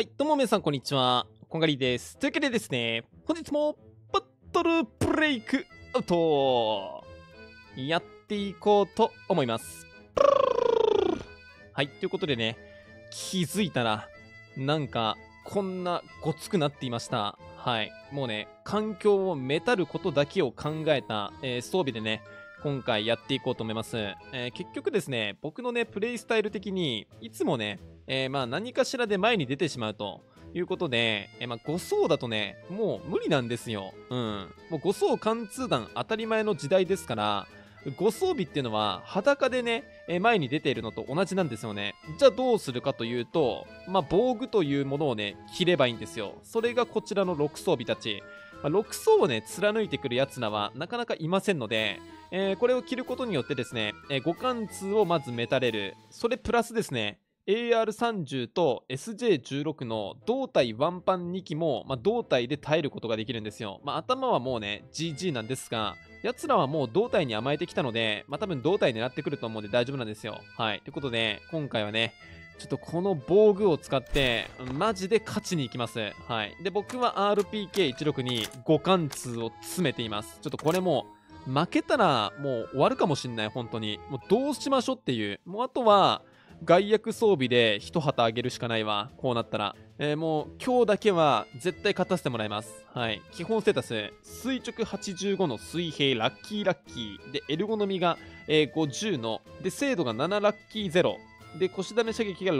はい、どうも皆さんこんにちは。こんがりです。というわけでですね、本日もバトルブレイクアウトやっていこうと思います。はい、ということでね、気づいたら、なんか、こんなごつくなっていました。はい、もうね、環境をめたることだけを考えた、装備でね、今回やっていこうと思います。結局ですね、僕のね、プレイスタイル的に、いつもね、何かしらで前に出てしまうということで、5層だとね、もう無理なんですよ。もう5層貫通弾当たり前の時代ですから、5装備っていうのは裸でね、前に出ているのと同じなんですよね。じゃあどうするかというと、防具というものをね、着ればいいんですよ。それがこちらの6装備たち。6層をね、貫いてくるやつらはなかなかいませんので、これを着ることによってですね、互貫通をまずメタれる。それプラスですね、AR30 と SJ16 の胴体ワンパン2機も、胴体で耐えることができるんですよ。頭はもうね、GG なんですが、奴らはもう胴体に甘えてきたので、多分胴体狙ってくると思うんで大丈夫なんですよ。はい。ということで、今回はね、ちょっとこの防具を使って、マジで勝ちに行きます。はい。で、僕は RPK16 に互貫通を詰めています。ちょっとこれも負けたらもう終わるかもしんない、本当に。もうどうしましょうっていう。もうあとは、外役装備で一旗あげるしかないわ。こうなったら。もう今日だけは絶対勝たせてもらいます。はい。基本ステータス、垂直85の水平ラッキーラッキー。で、エルゴノミが、50の。で、精度が7ラッキー0。で、腰ダメ射撃が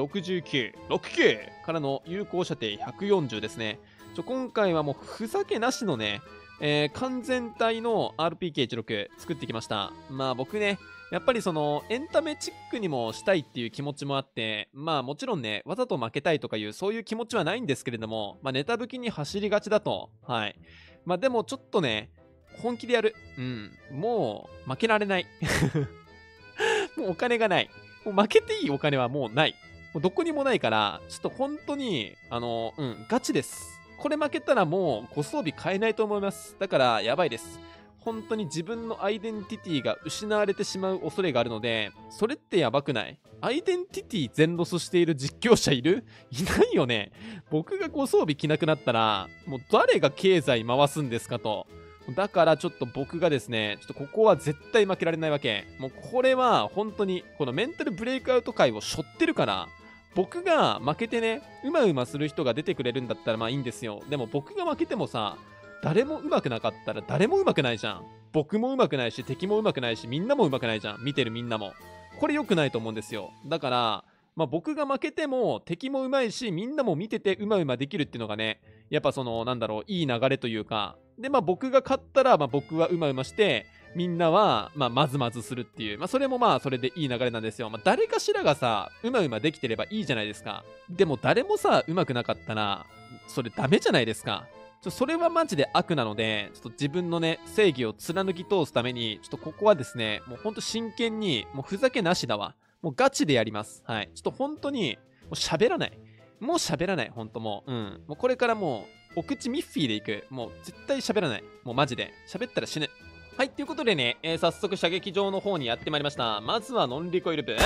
69。69からの有効射程140ですね。今回はもうふざけなしのね、完全体の RPK16 作ってきました。僕ね、やっぱりそのエンタメチックにもしたいっていう気持ちもあって、もちろんね、わざと負けたいとかいうそういう気持ちはないんですけれども、ネタ吹きに走りがちだと。はい。でもちょっとね、本気でやる。もう負けられない。もうお金がない。もう負けていいお金はもうない。もうどこにもないから、ちょっと本当に、ガチです。これ負けたらもうご装備買えないと思います。だからやばいです。本当に自分のアイデンティティが失われてしまう恐れがあるので、それってやばくない？アイデンティティ全ロスしている実況者いる？いないよね。僕がご装備着なくなったら、もう誰が経済回すんですかと。だからちょっと僕がですね、ちょっとここは絶対負けられないわけ。もうこれは本当に、このメンタルブレイクアウト界を背負ってるから、僕が負けてね、うまうまする人が出てくれるんだったらいいんですよ。でも僕が負けてもさ、誰も上手くなかったら誰も上手くないじゃん。僕も上手くないし、敵も上手くないし、みんなも上手くないじゃん。見てるみんなも。これ良くないと思うんですよ。だから、僕が負けても敵も上手いし、みんなも見ててうまうまできるっていうのがね、やっぱその、いい流れというか。で、僕が勝ったら、僕はうまうまして、みんなは、まずまずするっていう。それもそれでいい流れなんですよ。誰かしらがさ、うまうまできてればいいじゃないですか。でも誰もさ、うまくなかったら、それダメじゃないですか。それはマジで悪なので、ちょっと自分のね、正義を貫き通すために、ちょっとここはですね、もうほんと真剣に、もうふざけなしだわ。もうガチでやります。はい。ちょっと本当に、もう喋らない。もう喋らない、ほんともう。もうこれからもう、お口ミッフィーでいく。もう絶対喋らない。もうマジで。喋ったら死ぬ。はい、ということでね、早速射撃場の方にやってまいりました。まずはノンリコイル部。久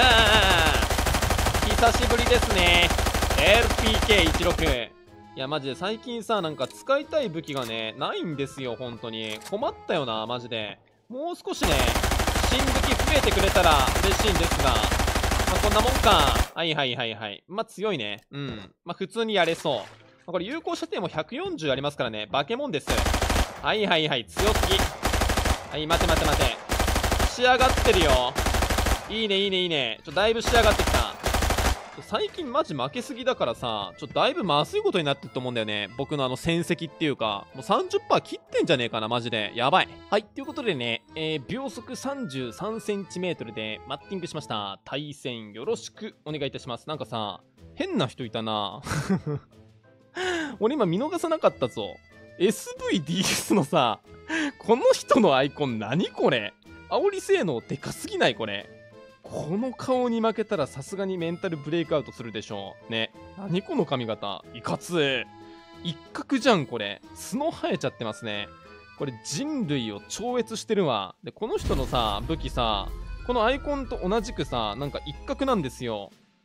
しぶりですね。LPK16。いや、マジで最近さ、なんか使いたい武器がね、ないんですよ、本当に。困ったよな、マジで。もう少しね、新武器増えてくれたら嬉しいんですが、こんなもんか。はいはいはいはい。強いね。普通にやれそう。これ有効射程も140ありますからね、化け物です。はいはいはい、強すぎ。はい、待て待て待て。仕上がってるよ。いいねいいねいいね。だいぶ仕上がってきた。最近マジ負けすぎだからさ、だいぶまずいことになってると思うんだよね。僕の戦績っていうか、もう 30% 切ってんじゃねえかな、マジで。やばい。はい、ということでね、秒速 33cm でマッティングしました。対戦よろしくお願いいたします。なんかさ、変な人いたな。俺今見逃さなかったぞ。SVDS のさ、この人のアイコン何これ？煽り性能でかすぎないこれ。この顔に負けたらさすがにメンタルブレイクアウトするでしょう。ね。何この髪型。いかつい。一角じゃんこれ。角生えちゃってますね。これ人類を超越してるわ。で、この人のさ、武器さ、このアイコンと同じくさ、なんか一角なんですよ。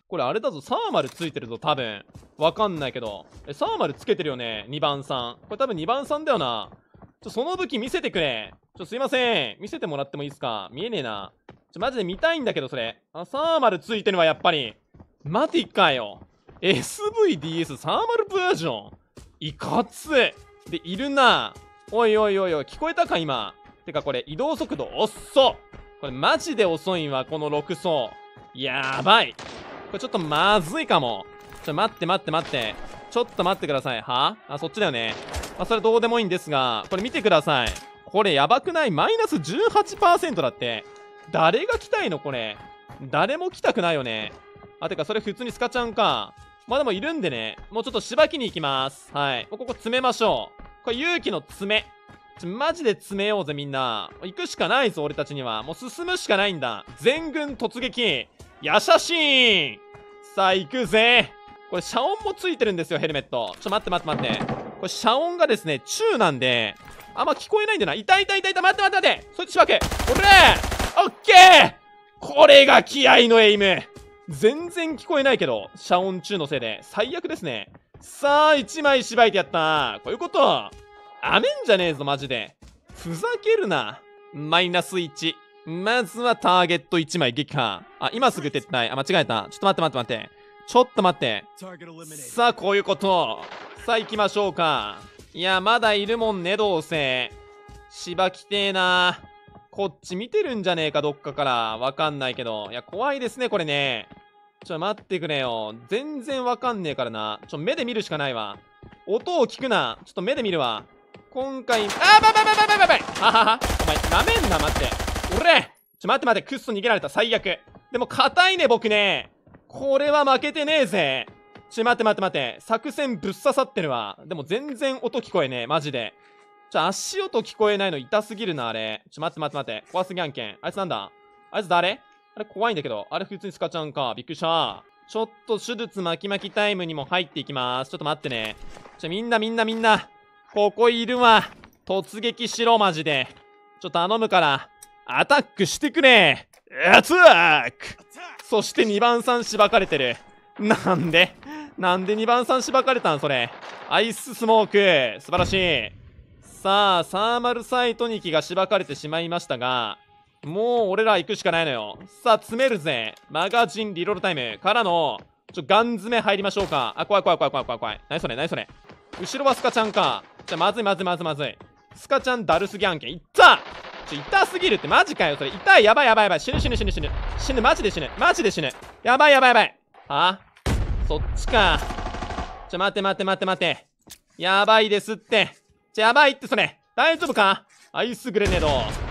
これあれだぞ、サーマルついてるぞ、多分。わかんないけど。サーマルつけてるよね、2番さん。これ多分2番さんだよな。その武器見せてくれ。すいません。見せてもらってもいいですか？見えねえな。マジで見たいんだけど、それ。サーマルついてるわ、やっぱり。マティかよ。SVDS サーマルバージョン。いかつい。で、いるな。おいおいおいおい、聞こえたか、今。てか、これ、移動速度遅っ。これ、マジで遅いんわ、この6層。やばい。これ、ちょっとまずいかも。待って待って待って。ちょっと待ってください。はあ、そっちだよね。それどうでもいいんですが、これ見てください。これやばくない？マイナス 18% だって。誰が来たいのこれ。誰も来たくないよね。てかそれ普通にスカちゃんか。でもいるんでね。もうちょっとしばきに行きます。はい。ここ詰めましょう。これ勇気の詰め。マジで詰めようぜみんな。行くしかないぞ俺たちには。もう進むしかないんだ。全軍突撃。やしゃしーん。さあ行くぜ。これ遮音もついてるんですよヘルメット。待って待って待って。これ遮音がですね中なんであんま聞こえないんだよな。痛い痛い痛い痛い。待って待って待って。そいつしばけ。おれー。オッケー。これが気合のエイム。全然聞こえないけど遮音中のせいで最悪ですね。さあ1枚しばいてやった。こういうこと。あめんじゃねえぞマジで。ふざけるな。マイナス1。まずはターゲット1枚撃破。今すぐ撤退。間違えた。ちょっと待って待って待って。ちょっと待って。さあこういうこと。さあ行きましょうか。いやまだいるもんねどうせ。しばきてえな。こっち見てるんじゃねえかどっかから。わかんないけど。いや怖いですねこれね。待ってくれよ。全然わかんねえからな。目で見るしかないわ。音を聞くな。目で見るわ。今回、ばいははは。お前、なめんな、待って。おれ待って待って、クッソ逃げられた。最悪。でも、硬いね、僕ね。これは負けてねえぜ。待って待って待って。作戦ぶっ刺さってるわ。でも、全然音聞こえねえ。マジで。足音聞こえないの痛すぎるな、あれ。待って待って待って。怖すぎ案件。あいつなんだ？あいつ誰？あれ怖いんだけど。あれ普通にスカちゃんか。びっくりした。ちょっと手術巻き巻きタイムにも入っていきます。ちょっと待ってね。みんなみんなみんな。ここいるわ。突撃しろ、マジで。頼むから。アタックしてくれ。アタック。そして2番さんしばかれてる。なんで2番さんしばかれたんそれ。アイススモーク。素晴らしい。さあ、サーマルサイト2機がしばかれてしまいましたが、もう俺ら行くしかないのよ。さあ、詰めるぜ。マガジンリロールタイムからの、ガン詰め入りましょうか。怖い怖い怖い怖い怖い怖い。何それ何それ。後ろはスカちゃんか。まずいまずいまずいまずい。スカちゃんだるすぎ案件。いった痛すぎるってマジかよ。それ痛い。やばいやばいやばい。死ぬ死ぬ死ぬ死ぬ。死ぬマジで死ぬ。マジで死ぬ。やばいやばいやばい。そっちか。待って待って待って待って。やばいですって。やばいってそれ。大丈夫か？アイスグレネード。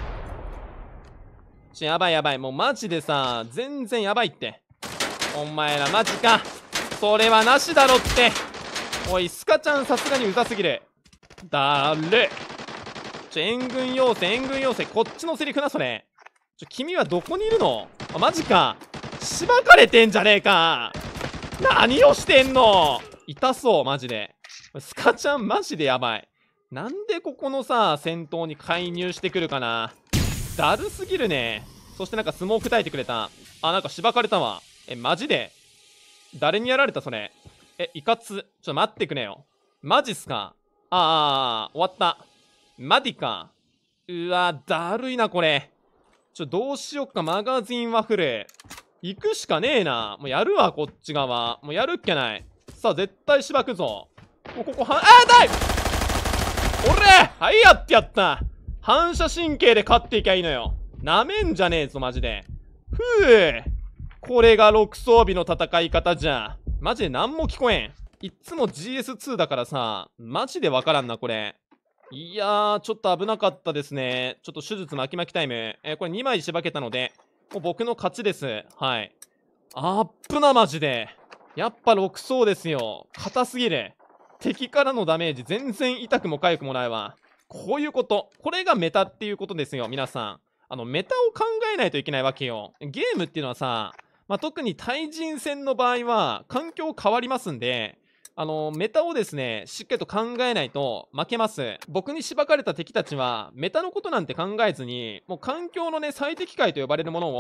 やばいやばい。もうマジでさ、全然やばいって。お前らマジか。それはなしだろって。おい、スカちゃんさすがにうざすぎる。だれ。援軍要請、援軍要請。こっちのセリフな、それ。君はどこにいるの？マジか。しばかれてんじゃねえか。何をしてんの？痛そう、マジで。スカちゃんマジでやばい。なんでここのさ、戦闘に介入してくるかな。だるすぎるね。そしてなんかスモーク焚いてくれた。なんかしばかれたわ。マジで誰にやられたそれ。いかつ。待ってくれよ。マジっすか？終わった。マディか。うわ、だるいな、これ。どうしよっか、マガジンワッフル。行くしかねえな。もうやるわ、こっち側。もうやるっけない。さあ、絶対しばくぞ。もうここ、だい！おれ！はいやってやった。反射神経で勝っていきゃいいのよ。なめんじゃねえぞ、マジで。ふぅ。これが6装備の戦い方じゃ。マジで何も聞こえん。いっつも GS2 だからさ、マジでわからんな、これ。いやー、ちょっと危なかったですね。ちょっと手術巻き巻きタイム。これ2枚しばけたので、もう僕の勝ちです。はい。あっぶな、マジで。やっぱ6層ですよ。硬すぎる。敵からのダメージ全然痛くも痒くもないわ。こういうこと。これがメタっていうことですよ、皆さん。メタを考えないといけないわけよ。ゲームっていうのはさ、特に対人戦の場合は、環境変わりますんで、メタをですね、しっかりと考えないと負けます。僕にしばかれた敵たちは、メタのことなんて考えずに、もう環境のね、最適解と呼ばれるものを、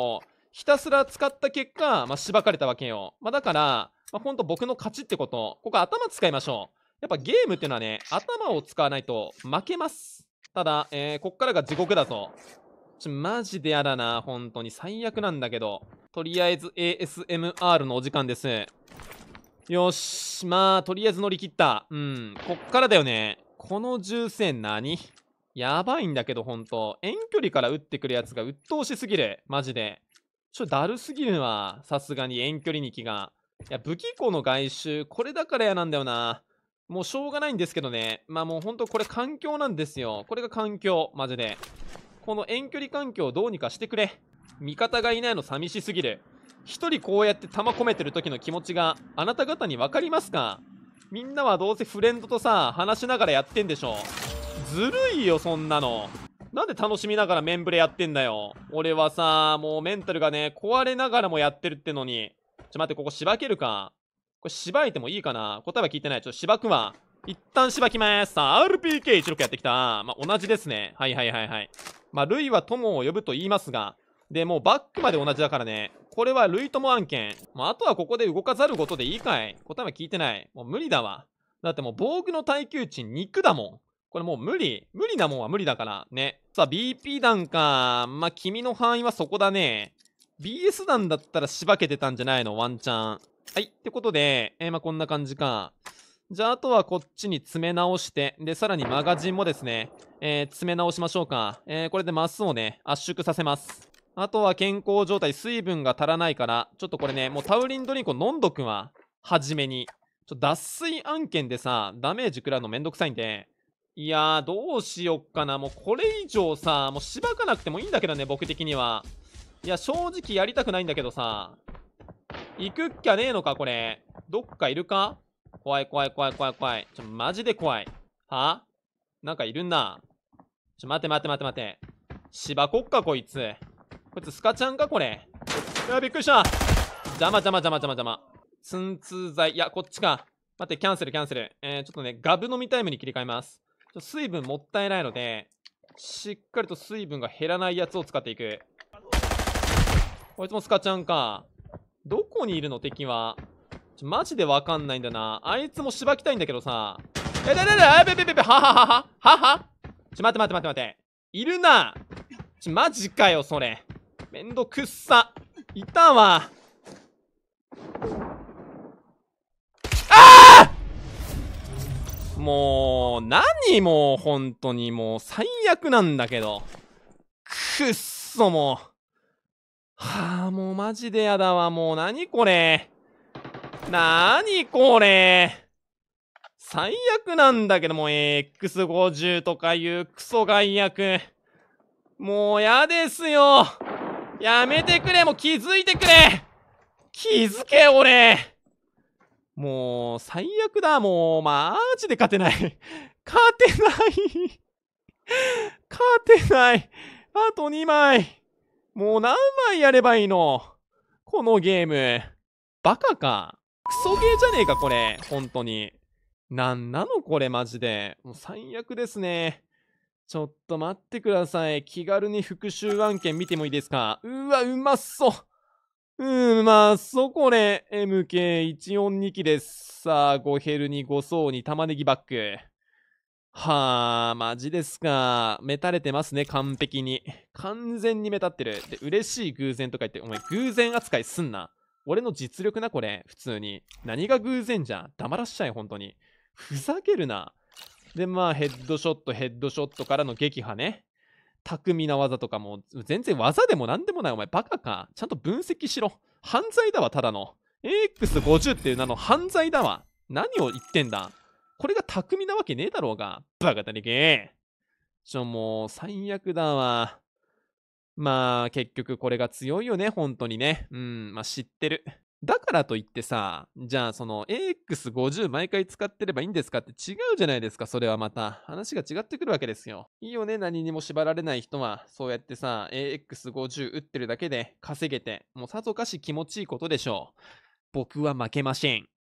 ひたすら使った結果、しばかれたわけよ。だから、ほんと僕の勝ちってこと。ここ頭使いましょう。やっぱゲームっていうのはね、頭を使わないと負けます。ただ、こっからが地獄だぞ。マジでやだな。本当に最悪なんだけど。とりあえず ASMR のお時間です。よし。とりあえず乗り切った。こっからだよね。この銃声何やばいんだけど、ほんと。遠距離から撃ってくるやつが鬱陶しすぎる。マジで。だるすぎるわ。さすがに遠距離2機が。いや、武器庫の外周、これだから嫌なんだよな。もうしょうがないんですけどね。もうほんとこれ環境なんですよ。これが環境。マジで。この遠距離環境をどうにかしてくれ。味方がいないの寂しすぎる。一人こうやって弾込めてる時の気持ちがあなた方に分かりますか？みんなはどうせフレンドとさ、話しながらやってんでしょ。ずるいよ、そんなの。なんで楽しみながらメンブレやってんだよ。俺はさ、もうメンタルがね、壊れながらもやってるってのに。待って、ここしばけるか。これしばいてもいいかな。答えは聞いてない。しばくわ。一旦しばきます。さあ、RPK16 やってきた。同じですね。はいはいはいはい。ルイは友を呼ぶと言いますが、で、もうバックまで同じだからね。これはルイ友案件。あとはここで動かざることでいいかい。答えは聞いてない。もう無理だわ。だってもう防具の耐久値肉だもん。これもう無理なもんは無理だからね。さあ BP 弾か。君の範囲はそこだね。BS 弾だったらしばけてたんじゃないのワンチャン。はい。ってことで、こんな感じか。じゃあ、あとはこっちに詰め直して、で、さらにマガジンもですね、詰め直しましょうか。これでマスをね、圧縮させます。あとは健康状態、水分が足らないから、ちょっとこれね、もうタウリンドリンクを飲んどくわ。はじめに。脱水案件でさ、ダメージ食らうのめんどくさいんで。いやー、どうしよっかな。もうこれ以上さ、もうしばかなくてもいいんだけどね、僕的には。いや、正直やりたくないんだけどさ。行くっきゃねえのか、これ。どっかいるか？怖い怖い怖い怖い怖い。マジで怖い。は？なんかいるんな。待て待て待て待て。芝こっか、こいつ。こいつスカちゃんか、これ。いや、びっくりした。邪魔邪魔邪魔邪魔邪魔。鎮痛剤。いや、こっちか。待って、キャンセルキャンセル。ちょっとね、ガブ飲みタイムに切り替えます。水分もったいないので、しっかりと水分が減らないやつを使っていく。こいつもスカちゃんか。どこにいるの敵は。マジでわかんないんだな。あいつもしばきたいんだけどさ。べべべべべ、はははははは。待って待って待って待って。いるな。マジかよ、それ。めんどくっさ。いたわ。ああ！もう、何もう、本当にもう、最悪なんだけど。くっそ、もう。はあ、もうマジでやだわ。もう、何これ。何これ。最悪なんだけども、X50 とかいうクソ害悪。もうやですよ。やめてくれ。もう気づいてくれ。気づけ、俺。もう最悪だ。もうマジで勝てない。勝てない。勝てない。あと2枚。もう何枚やればいいの？このゲーム。バカか。クソゲーじゃねえか、これ。本当に。なんなのこれマジで。もう最悪ですね。ちょっと待ってください。気軽に復習案件見てもいいですか？うわ、うまそう。うまそう、これ。MK142 機です。さあ、5ヘルに5層に玉ねぎバック。はあ、マジですか。メタれてますね、完璧に。完全にメタってる。で、嬉しい偶然とか言って、お前偶然扱いすんな。俺の実力な、これ。普通に。何が偶然じゃん。黙らっしゃい、本当に。ふざけるな。で、ヘッドショットからの撃破ね。巧みな技とかも、全然技でも何でもない。お前バカか。ちゃんと分析しろ。犯罪だわ、ただの。AX50 っていう名の犯罪だわ。何を言ってんだ。これが巧みなわけねえだろうが。バカだねけ。もう、最悪だわ。結局これが強いよね、本当にね。知ってる。だからといってさ、じゃあその AX50 毎回使ってればいいんですかって違うじゃないですか、それはまた。話が違ってくるわけですよ。いいよね、何にも縛られない人は。そうやってさ、AX50 打ってるだけで稼げて、もうさぞかし気持ちいいことでしょう。僕は負けません。